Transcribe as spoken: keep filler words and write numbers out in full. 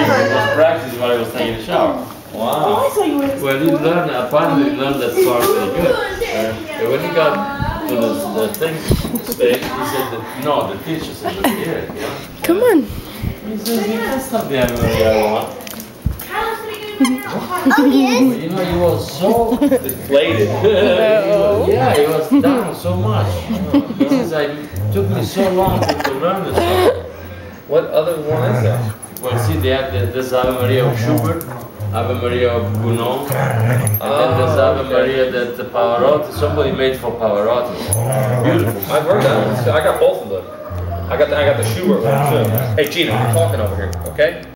was practicing while I was taking a shower. Wow. Well, he learned, apparently he learned that song really good. Uh, and when he got to the, the thing stage, he said that, no, the teacher said, look here, you know? Come on. He says, yeah, that's not the Ave Maria I want. Oh, yes. You know, he was so deflated. He was, yeah, he was down so much. He says, it took me so long to, to learn this song. What other one is that? Well, see, they have the, this Ave Maria of Schubert, Ave Maria of Gounod, and then there's Ave Maria that the Pavarotti, somebody made for Pavarotti. Beautiful. I've heard that one. I got both of them. I got the, I got the Schubert one too. Hey Gina, you're talking over here, okay?